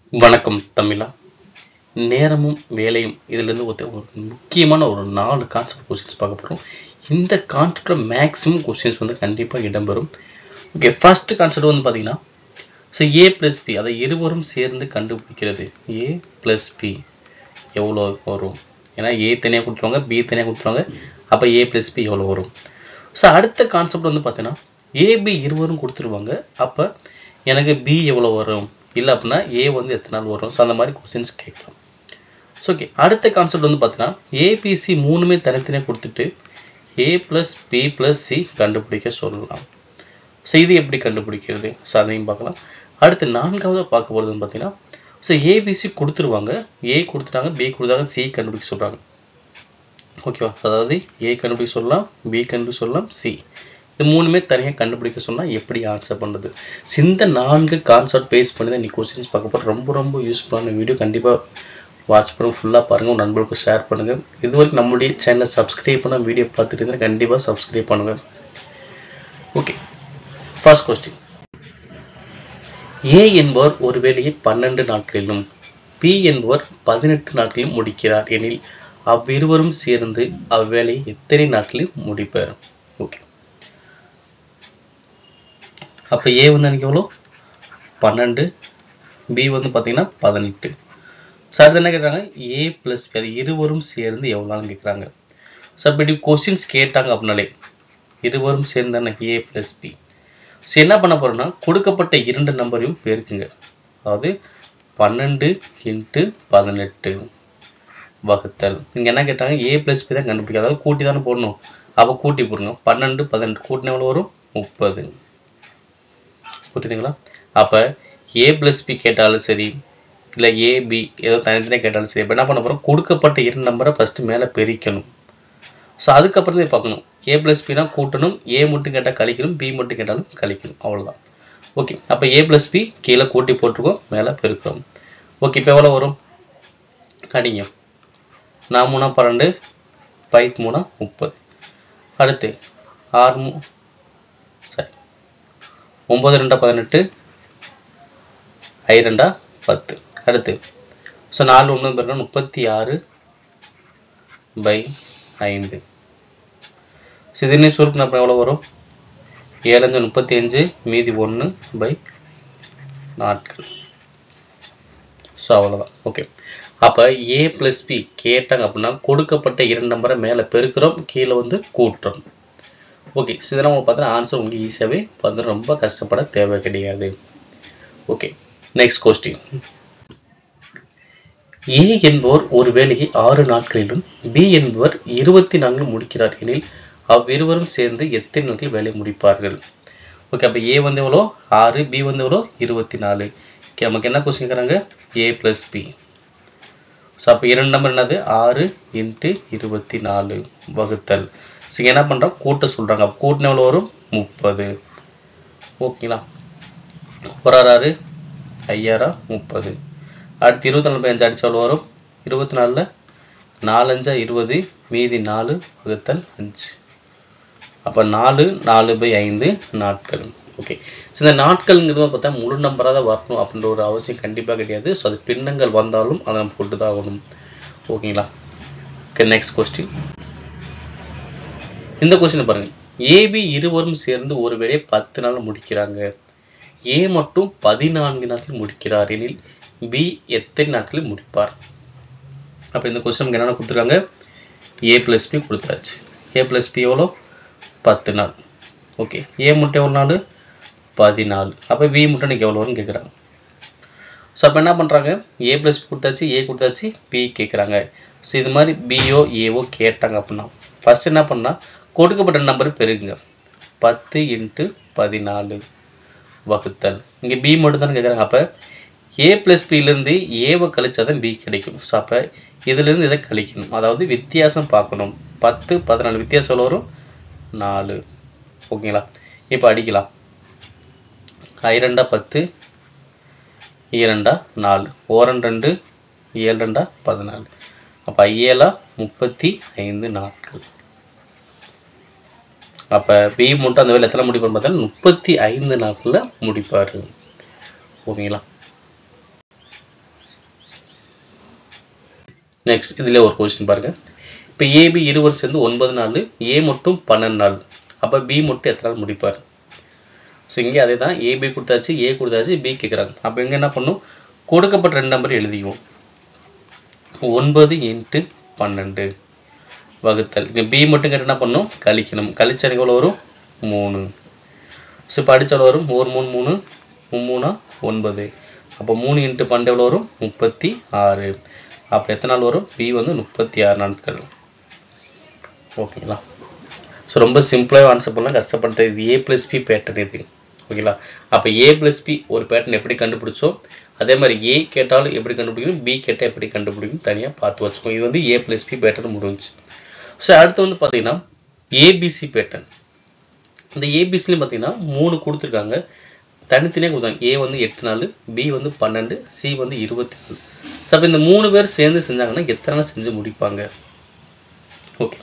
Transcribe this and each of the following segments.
வணக்கம் தமிழா. நேரமும் வேலையும் இதிலிருந்து ஒரு முக்கியமான ஒரு 4 கான்செப்ட் கொஸ்டின்ஸ் பார்க்க போகிறோம். இந்த கான்செப்ட்ல மேக்ஸிமம் கொஸ்டின்ஸ் வந்து கண்டிப்பாக இடம்பெறும். ஓகே, ஃபர்ஸ்ட் கான்செப்ட் வந்து பார்த்தீங்கன்னா, ஸோ ஏ ப்ளஸ் பி அதை இருவரும் சேர்ந்து கண்டுபிடிக்கிறது. ஏ ப்ளஸ் பி எவ்வளோ வரும்? ஏன்னா ஏ தனியாக கொடுத்துருவாங்க, பி தனியாக கொடுத்துருவாங்க. அப்போ ஏ ப்ளஸ் பி எவ்வளோ வரும்? ஸோ அடுத்த கான்செப்ட் வந்து பார்த்தீங்கன்னா, ஏபி இருவரும் கொடுத்துருவாங்க. அப்போ எனக்கு பி எவ்வளோ வரும்? இல்லை அப்படின்னா ஏ வந்து எத்தனை நாள் வரும்? ஸோ அந்த மாதிரி கொஸ்டின்ஸ் கேட்கலாம். ஸோ ஓகே, அடுத்த கான்செப்ட் வந்து பார்த்தீங்கன்னா, ஏபிசி மூணுமே தனித்தனியாக கொடுத்துட்டு A plus B plus C கண்டுபிடிக்க சொல்லலாம். ஸோ இது எப்படி கண்டுபிடிக்கிறது? ஸோ அதையும் பார்க்கலாம். அடுத்து நான்காவது பார்க்க போகிறது வந்து பார்த்தீங்கன்னா, ஸோ ஏபிசி கொடுத்துருவாங்க, ஏ கொடுத்துட்டாங்க, பி கொடுத்தாங்க, சி கண்டுபிடிக்க சொல்கிறாங்க. ஓகேவா? அதாவது ஏ கண்டுபிடிக்க சொல்லலாம், பி கண்டுபிடிக்க சொல்லலாம், சி இது மூணுமே தனியாக கண்டுபிடிக்க சொன்னால் எப்படி ஆன்சர் பண்ணுறது? இந்த 4 கான்செப்ட் பேஸ் பண்ணி தான் நீ கொஸ்டின்ஸ் பார்க்க போகிற. ரொம்ப ரொம்ப யூஸ்ஃபுல்லான வீடியோ. கண்டிப்பாக வாட்ச் பண்ண ஃபுல்லாக பாருங்கள், உங்கள் நண்பர்களுக்கு ஷேர் பண்ணுங்கள். இதுவரைக்கும் நம்மளுடைய சேனலை சப்ஸ்கிரைப் பண்ண வீடியோ பார்த்துட்டு இருந்தால் கண்டிப்பாக சப்ஸ்கிரைப் பண்ணுங்கள். Okay, first question. ஏ என்பவர் ஒரு வேலையை 12 நாட்களிலும் பி என்பவர் 18 நாட்களிலும் முடிக்கிறார் எனில் அவ்விருவரும் சேர்ந்து அவ்வேலையை எத்தனை நாட்களில் முடிப்பார்? ஓகே, அப்போ ஏ வந்து எனக்கு எவ்வளோ? 12, பி வந்து பார்த்தீங்கன்னா 18. ஸோ அது என்ன கேட்குறாங்க? ஏ ப்ளஸ் பி அது இருவரும் சேர்ந்து எவ்வளோன்னு கேட்குறாங்க. ஸோ அப்படி கொஸ்டின்ஸ் கேட்டாங்க அப்படின்னாலே இருவரும் சேர்ந்தானே ஏ ப்ளஸ் பி. ஸோ என்ன பண்ண போகிறோம்னா, கொடுக்கப்பட்ட 2 நம்பரையும் பெருக்குங்க. அதாவது 12 × 18 வகுத்தல். இங்கே என்ன கேட்டாங்க? ஏ ப்ளஸ் பி தான் கண்டுபிடிக்கும். அதாவது கூட்டி தானே போடணும். அப்போ கூட்டி போடுங்க. 12 18 கூட்டினா எவ்வளோ வரும்? 30. புரியுதுங்களா? அப்போ ஏ ப்ளஸ் பி கேட்டாலும் சரி, இல்லை ஏபி ஏதோ தனித்தனியாக கேட்டாலும் சரி, இப்போ என்ன பண்ண போகிறோம்? கொடுக்கப்பட்ட 2 நம்பரை ஃபஸ்ட்டு மேலே பெருக்கணும். ஸோ அதுக்கப்புறம் தான் பார்க்கணும். ஏ ப்ளஸ் பினா கூட்டணும், ஏ மட்டும் கேட்டால் கழிக்கணும், பி மட்டும் கேட்டாலும் கழிக்கணும். அவ்வளோதான். ஓகே, அப்போ ஏ ப்ளஸ் பி கீழே கூட்டி போட்டிருக்கோம், மேலே பெருக்கிறோம். ஓகே, இப்போ எவ்வளோ வரும்? அடிங்க. 4 3 12, 5 3 30. அடுத்து 6 சரி 9 2 18, 5 2 10. அடுத்து ஸோ 4 1 பிறகு 36/5. ஸோ இதுன்னு சுருக்குனா அப்போ எவ்வளோ வரும்? 7 5 35 மீதி 1/4 நாட்கள். ஸோ அவ்வளோதான். ஓகே, அப்போ ஏ ப்ளஸ் பி கேட்டாங்க அப்படின்னா கொடுக்கப்பட்ட 2 நம்பரை மேலே பெருக்கிறோம், கீழே வந்து கூட்டுறோம். ஓகே, ஸோ இதெல்லாம் உங்களுக்கு பார்த்தா ஆன்சர் உங்களுக்கு ஈஸியாகவே வந்து ரொம்ப கஷ்டப்பட தேவை கிடையாது. Okay, next question. ஏ என்பவர் ஒரு வேலையை 6 நாட்களிலும் பி என்பவர் 24 முடிக்கிறார் எனில் அவ்விருவரும் சேர்ந்து எத்தனை நாட்கள் வேலை முடிப்பார்கள்? ஓகே, அப்போ ஏ வந்து எவ்வளோ? 6, பி வந்து எவ்வளோ? 24. ஓகே, நமக்கு என்ன கொஸ்டின் கேட்குறாங்க? ஏ ப்ளஸ் பி. ஸோ அப்போ 2 நம்பர் என்னது? 6 × 24 வகுத்தல். ஸோ என்ன பண்ணுறோம்? கூட்ட சொல்கிறாங்க. அப்போ கூட்டின எவ்வளோ வரும்? 30. ஓகேங்களா? 1 6 5 30. அடுத்து 24 5 அடிச்சு எவ்வளோ வரும்? 24 4 5 20 மீதி 4 வகுத்தல் 5. அப்போ 4 4/5 நாட்கள். ஓகே, ஸோ இந்த நாட்கள்ங்கிறது பார்த்தா முழு நம்பராக தான் வரணும் அப்படின்ற ஒரு அவசியம் கண்டிப்பாக கிடையாது. ஸோ அது பின்னங்கள் வந்தாலும் அதை நம்ம போட்டு தான் ஆகணும். ஓகேங்களா? Okay, next question. இந்த கொஸ்டின் பாருங்க. ஏபி இருவரும் சேர்ந்து ஒரு வேலையை 10 நாள் முடிக்கிறாங்க. ஏ மட்டும் 14 நாட்கள் முடிக்கிறார் எனில் பி எத்தனை நாட்களில் முடிப்பார்? அப்போ இந்த கொஸ்டின் என்னென்ன கொடுத்துருக்காங்க? ஏ ப்ளஸ் பி கொடுத்தாச்சு. ஏ ப்ளஸ் பி எவ்வளோ? 10 நாள். ஓகே, ஏ மட்டும் எவ்வளோ நாள்? 14. அப்போ பி மட்டும் எனக்கு எவ்வளோ வரும்னு கேட்குறாங்க. ஸோ அப்போ என்ன பண்ணுறாங்க? ஏ ப்ளஸ் பி கொடுத்தாச்சு, ஏ கொடுத்தாச்சு, பி கேட்குறாங்க. ஸோ இது மாதிரி பிஓ ஏஓ கேட்டாங்க அப்படின்னா ஃபர்ஸ்ட் என்ன பண்ணால் கொடுக்கப்பட்ட நம்பர் பெருகுங்க. 10 × 14 வகுத்தல். இங்கே பி மட்டும் தானே கேட்குறாங்க. அப்போ ஏ ப்ளஸ் பிலேருந்து ஏவை கழிச்சா தான் பி கிடைக்கும். ஸோ அப்போ இதுலேருந்து இதை கழிக்கணும், அதாவது வித்தியாசம் பார்க்கணும். 10 14 வித்தியாசம் வரும் 4. ஓகேங்களா? இப்போ அடிக்கலாம். 5 2 10, 2 4, 1 2 7 2 14. அப்போ 7 35 நாட்கள். அப்போ பி மட்டும் அந்த வேலை எத்தனை முடிப்பார் பார்த்தா 35 நாட்களில் முடிப்பார். ஓகேங்களா? நெக்ஸ்ட் இதில் ஒரு கொஸ்டின் பாருங்க. இப்போ ஏபி இருவர் சேர்ந்து 9 நாள், ஏ மட்டும் 12 நாள். அப்போ பி மட்டும் எத்தனை நாள் முடிப்பார்? ஸோ இங்கே அதே தான், ஏபி கொடுத்தாச்சு, ஏ கொடுத்தாச்சு, பி கேட்குறாங்க. அப்போ இங்கே என்ன பண்ணும், கொடுக்கப்பட்ட 2 நம்பர் எழுதிக்குவோம். 9 × 12 வகுத்தல். இங்கே பி மட்டும் கேட்டு என்ன பண்ணும், கழிக்கணும். கழிச்சா எவ்வளோ வரும்? 3. ஸோ இப்போ அடித்தால் வரும் 1 3 3 3 9. அப்போ 3 × 12 எவ்வளோ வரும்? 36. அப்போ எத்தனை நாள் வரும்? பி வந்து 36 நாட்கள். ஓகேங்களா? ஸோ ரொம்ப சிம்பிளாக ஆன்சர் பண்ணலாம், கஷ்டப்படுறது. இது ஏ ப்ளஸ் பி பேட்டர்ன் இது. ஓகேங்களா? அப்போ ஏ ப்ளஸ் பி ஒரு பேட்டர்ன் எப்படி கண்டுபிடிச்சோம், அதே மாதிரி ஏ கேட்டாலும் எப்படி கண்டுபிடிக்கணும், பி கேட்டால் எப்படி கண்டுபிடிக்கணும் தனியாக பார்த்து வச்சுக்கோங்க. இது வந்து ஏ ப்ளஸ் பி பேட்டர்ன் முடிஞ்சு. ஸோ அடுத்து வந்து பார்த்தீங்கன்னா ஏபிசி பேட்டர்ன். இந்த ஏபிசிலையும் பார்த்தீங்கன்னா 3 கொடுத்துருக்காங்க, தனித்தனியாக கொடுத்தாங்க. ஏ வந்து 8 நாள், பி வந்து 12, சி வந்து 24. ஸோ அப்போ இந்த 3 பேர் சேர்ந்து செஞ்சாங்கன்னா எத்தனை நாள் செஞ்சு முடிப்பாங்க? ஓகே,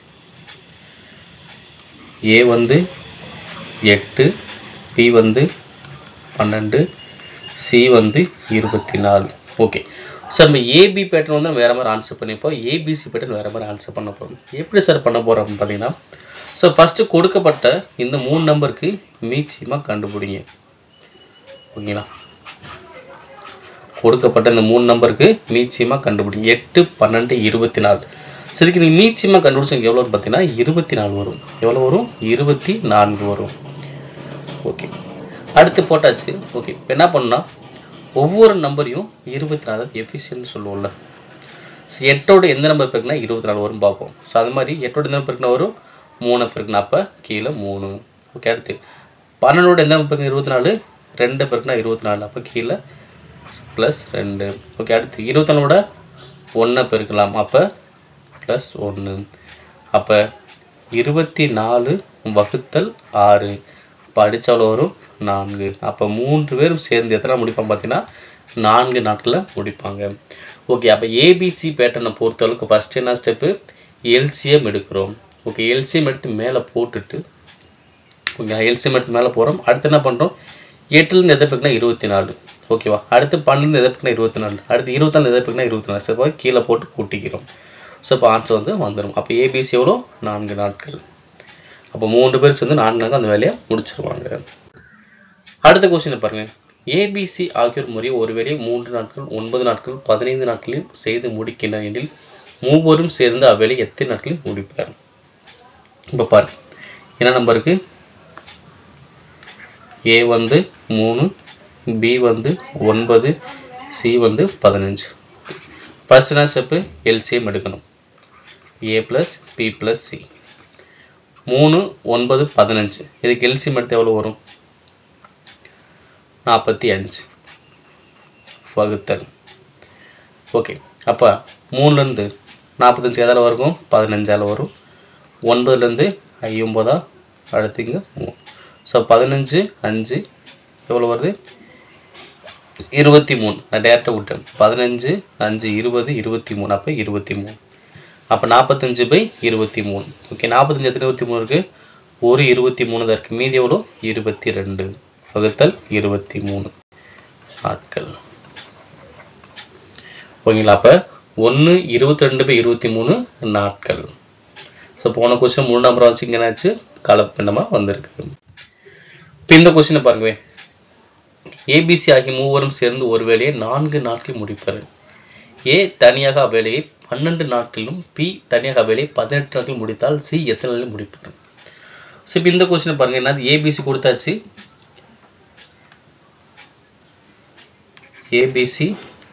ஏ வந்து 8, பி வந்து 12, சி வந்து 24. ஓகே, ஸோ நம்ம ஏபி பேட்டர்ன் வந்து வேறு மாதிரி ஆன்சர் பண்ணிப்போம், ஏபிசி பேட்டர்ன் வேறு மாதிரி ஆன்சர் பண்ண போகிறோம். எப்படி சார் பண்ண போகிறோம் அப்படின்னு பார்த்தீங்கன்னா, ஸோ ஃபஸ்ட்டு கொடுக்கப்பட்ட இந்த 3 நம்பருக்கு மீச்சியமாக கண்டுபிடிங்க. ஓகேங்களா? கொடுக்கப்பட்ட இந்த 3 நம்பருக்கு மீச்சியமாக கண்டுபிடிங்க. 8 12 24. ஸோ இதுக்கு நீங்கள் மீச்சியமாக கண்டுபிடிச்சவங்க எவ்வளோன்னு பார்த்தீங்கன்னா 24 வரும். எவ்வளோ வரும்? 24 வரும். ஓகே, அடுத்து போட்டாச்சு. ஓகே, இப்போ என்ன பண்ணா ஒவ்வொரு நம்பரையும் 24 எஃபிஷியன்ட்னு சொல்லுவோம்ல. ஸோ 8ஓட எந்த நம்பர் பெருக்குனா 24 வரும் பார்ப்போம். ஸோ அது மாதிரி 8ஓட எந்த நம்பர் பெருக்குனா வரும்? 3 பெருக்குனா, அப்போ கீழே 3. ஓகே, அடுத்து 12ஓட எந்த நம்பர் பெருக்குனா 24, 2 பெருக்குனா 24, அப்போ கீழே +2. ஓகே, அடுத்து 24ஓட 1 பெருக்கலாம், அப்போ +1. அப்போ 24 வகுத்தல் 6. இப்போ அடித்தாலும் வரும் 4. அப்போ 3 பேரும் சேர்ந்து எத்தனை முடிப்பாங்க பார்த்தீங்கன்னா 4 நாட்களில் முடிப்பாங்க. ஓகே, அப்போ ஏபிசி பேட்டர்னை பொறுத்தளவுக்கு ஃபஸ்ட்டு என்ன ஸ்டெப்பு, எல்சிஎம் எடுக்கிறோம். ஓகே, எல்சிஎம் எடுத்து மேலே போட்டுட்டு, ஓகே எல்சிஎம் எடுத்து மேலே போகிறோம். அடுத்து என்ன பண்ணுறோம், 8லேருந்து எதை பெருக்குனா 24. ஓகேவா? அடுத்து 12லேருந்து எதை பெருக்குனா 24. அடுத்து 24 எதை பெருக்குனா 24. ஸோ கீழே போட்டு கூட்டிக்கிறோம். ஸோ இப்போ ஆன்சர் வந்து வந்துடும். அப்போ ஏபிசி எவ்வளோ? 4 நாட்கள். அப்போ 3 பேர் சேர்ந்து 4 நாட்கள் அந்த வேலையை முடிச்சிருவாங்க. அடுத்த கொஸ்டினை பாருங்கள். ஏபிசி ஆகியோர் முறையை ஒரு வேலையை 3 நாட்கள், 9 நாட்கள், 15 நாட்களில் செய்து முடிக்கின்றனர் எனில் மூவரும் சேர்ந்து அவ்வேலை எத்தனை நாட்களில் முடிப்பார்? இப்போ பாரு, என்ன நம்பருக்கு? ஏ வந்து 3, பி வந்து 9, சி வந்து 15. ஃபர்ஸ்ட் என்ன ஸ்டெப்பு, எல்சிஎம் எடுக்கணும். A plus B plus C. 3 9 15. இதுக்கு எல்சிஎம் எடுத்து எவ்வளோ வரும்? 45 வகுத்தல். ஓகே, அப்போ 3லேருந்து 45 எதால் வரும்? 15ஆல் வரும். 9லேருந்து 9, அடுத்து இங்கே 3. ஸோ 15 5 எவ்வளோ வருது? 23. நான் டேரெக்டாக விட்டேன். 15 5 20 23. அப்போ 23. அப்போ 45/23. ஓகே, 45 எத்தனை 23 இருக்குது? ஒரு 23 தான் இருக்குது. மீதி எவ்வளோ? 22 வகுத்தல் 23 நாட்கள். ஓகேங்களா? அப்போ 1 22/23 நாட்கள். ஸோ போன கொஸ்டின் 3 நம்பர் வச்சு இங்கே என்னாச்சு, கலப்பினமாக வந்திருக்கு. இப்போ இந்த கொஸ்டினை பாருங்க. ஏபிசி ஆகிய மூவரும் சேர்ந்து ஒரு வேலையை 4 நாட்களில் முடிப்பார். ஏ தனியாக அவ்வேலையை 12 நாட்களிலும், பி தனியாக அவ்வேலையை 18 நாட்களில் முடித்தால் சி எத்தனை நாளில் முடிப்பார்? ஸோ இப்போ இந்த கொஸ்டினை பாருங்க. என்ன, ஏபிசி கொடுத்தாச்சு. ஏபிசி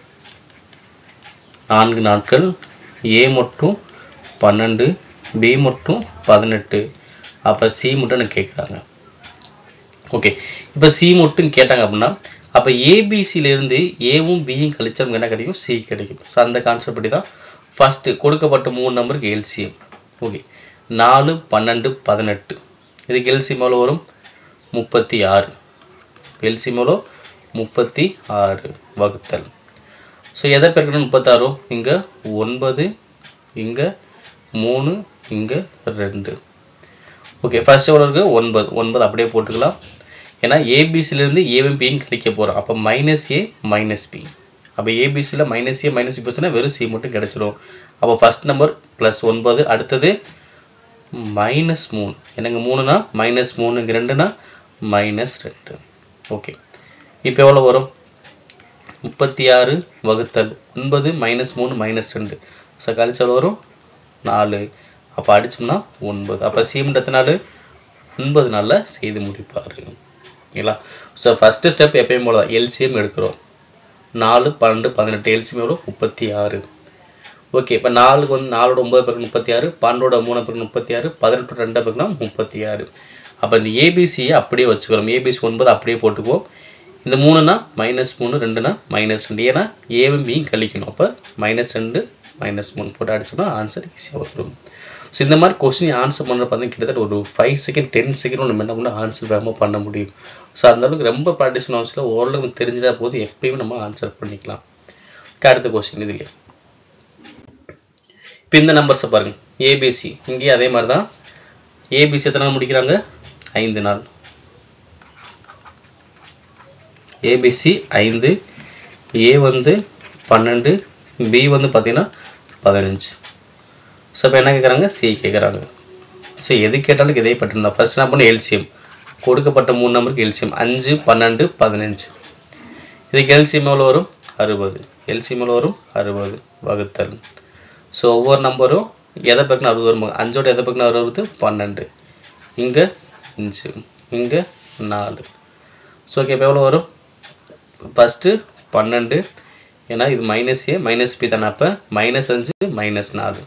4 நாட்கள், ஏ மட்டும் 12, பி மட்டும் 18. அப்போ சி மட்டும் கேட்குறாங்க. ஓகே, இப்போ சி மட்டும் கேட்டாங்க அப்படின்னா அப்போ ஏபிசியிலேருந்து ஏவும் பியும் கழிச்சா என்ன கிடைக்கும்? சி கிடைக்கும். ஸோ அந்த கான்செப்ட் படி தான் ஃபஸ்ட்டு கொடுக்கப்பட்ட 3 நம்பருக்கு எல்சிஎம். ஓகே, 4 12 18. இதுக்கு எல்சிஎம் எவ்வளோ வரும்? 36. எல்சிஎம் எவ்வளோ? 36 வகுத்தல். ஸோ எதை பெருக்கணும்? 36. இங்கே 9, இங்கே 3, இங்கே 2. ஓகே, ஃபர்ஸ்ட் எவ்வளோ இருக்குது? 9. 9 அப்படியே போட்டுக்கலாம். ஏன்னா ஏபிசிலேருந்து ஏவும் பியும் கழிக்க போகிறோம். அப்போ -a - b. அப்போ ஏபிசியில் மைனஸ் ஏ மைனஸ் பி போச்சுன்னா வெறும் சி மட்டும் கிடைச்சிரும். அப்போ ஃபர்ஸ்ட் நம்பர் +9, அடுத்தது -3. என்னங்க 3னா -3, இங்கே 2னா -2. ஓகே, இப்போ எவ்வளோ வரும்? 36 வகுத்தல் 9 -3 -2. ஸோ கழிச்சு எவ்வளோ வரும்? 4. அப்போ அடிச்சோம்னா 9. அப்போ சிமெண்ட் எத்தனை நாள்? 9 நாளில் செய்து முடிப்பார். ஓகேங்களா? ஸோ ஃபஸ்ட்டு ஸ்டெப் எப்பயும் போல தான் எல்சிஎம் எடுக்கிறோம். 4 12 18 எல்சிஎம் எவ்வளோ? 36. ஓகே, இப்போ 4க்கு வந்து 4ஓட 9 பெருக்கு 36, 12ஓட 3 பெருக்கு 36, 18ஓட 2 பெருக்குனா 36. அப்போ இந்த ஏபிசியை அப்படியே வச்சுக்கிறோம். ஏபிசி 9 அப்படியே போட்டுக்குவோம். இந்த 3னா -3, 2னா -2. ஏன்னா ஏவும் பியும் கழிக்கணும். அப்போ -2 -3 போட்டு அடிச்சோம்னா ஆன்சர் ஈஸியாக வரும். ஸோ இந்த மாதிரி கொஸ்டின் ஆன்சர் பண்ணுற பார்த்தீங்கன்னா கிட்டத்தட்ட ஒரு 5 செகண்ட் 10 செகண்ட் நம்ம என்ன பண்ணால் ஆன்சர் வேகமாக பண்ண முடியும். ஸோ அந்த அளவுக்கு ரொம்ப ப்ராக்டிஸ் அவசியம். ஓரளவுக்கு தெரிஞ்சிட்டா போது எப்பயுமே நம்ம ஆன்சர் பண்ணிக்கலாம். அடுத்த கொஸ்டின் இதுக்கு இப்போ இந்த நம்பர்ஸை பாருங்கள். ஏபிசி இங்கேயும் அதே மாதிரி தான். ஏபிசி எத்தனை நாள் முடிக்கிறாங்க? 5 நாள். ஏபிசி 5, ஏ வந்து 12, பி வந்து பார்த்தீங்கன்னா 15. ஸோ இப்போ என்ன கேட்குறாங்க? சி கேட்குறாங்க. ஸோ எது கேட்டாலும் இதே பட்டிருந்தா ஃபர்ஸ்ட் என்ன பண்ணணும்? எல்சிஎம் கொடுக்கப்பட்ட 3 நம்பருக்கு எல்சிஎம் 5 12 15. இதுக்கு எல்சிஎம் எவ்வளோ வரும்? 60. எல்சிஎம் எவ்வளோ வரும்? 60 வகுத்தல். ஸோ ஒவ்வொரு நம்பரும் எதை பக்கம் 60 வரும்? 5ஓட எதை பக்கம் 60? 12. இங்கே 5, இங்கே 4. ஸோ ஓகே, இப்போ எவ்வளோ வரும்? ஃபஸ்ட்டு 12, ஏன்னா இது -a -b தானே. அப்போ -5 -4.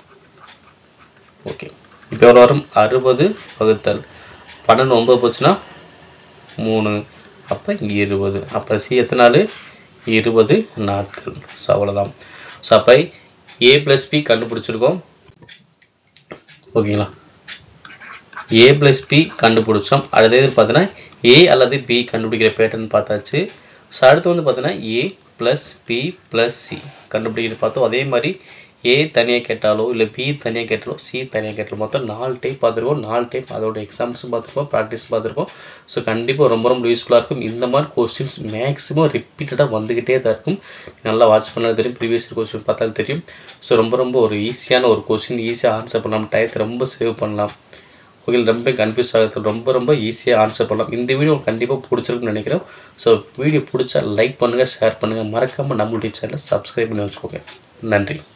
ஓகே, இப்போ எவ்வளோ வரும்? 60 வகுத்தல் 12 9 போச்சுன்னா 3. அப்போ இங்கே 20. அப்போ சி எத்தனை நாள்? 20 நாட்கள். ஸோ அவ்வளோதான். ஸோ அப்போ ஏ + பி கண்டுபிடிச்சிருக்கோம். ஓகேங்களா? ஏ + பி கண்டுபிடிச்சோம். அடுத்தது பார்த்தீங்கன்னா ஏ அல்லது பி கண்டுபிடிக்கிற பேட்டர்ன் பார்த்தாச்சு. ஸோ அடுத்து வந்து பார்த்தீங்கன்னா ஏ + பி + சி கண்டுபிடிக்கிற பார்த்தோம். அதே மாதிரி ஏ தனியாக கேட்டாலோ இல்லை பி தனியாக கேட்டாலோ சி தனியாக கேட்டாலோ மொத்தம் 4 டைப் பார்த்துருக்கோம். 4 டைப் அதோட எக்ஸாம்பிள்ஸும் பார்த்துருக்கோம், ப்ராக்டிஸ் பார்த்துருக்கோம். ஸோ கண்டிப்பாக ரொம்ப ரொம்ப யூஸ்ஃபுல்லாக இருக்கும். இந்த மாதிரி கொஸ்டின்ஸ் மேக்ஸிமம் ரிப்பீட்டடாக வந்துக்கிட்டே தான் இருக்கும். நல்லா வாட்ச் பண்ணாலும் தெரியும், ப்ரீவியஸ் கொஸ்டின் பார்த்தாலும் தெரியும். ஸோ ரொம்ப ஒரு ஈஸியான ஒரு கொஸ்டின், ஈஸியாக ஆன்சர் பண்ணலாம், டயத்தை ரொம்ப சேவ் பண்ணலாம். ஓகே, ரொம்ப கன்ஃபியூஸ் ஆகிறது ரொம்ப ஈஸியாக ஆன்சர் பண்ணலாம். இந்த வீடியோ கண்டிப்பாக பிடிச்சிருக்குன்னு நினைக்கிறேன். ஸோ வீடியோ பிடிச்சா லைக் பண்ணுங்கள், ஷேர் பண்ணுங்கள், மறக்காமல் நம்மளுடைய சேனலை சப்ஸ்கிரைப் பண்ணி வச்சுக்கோங்க. நன்றி.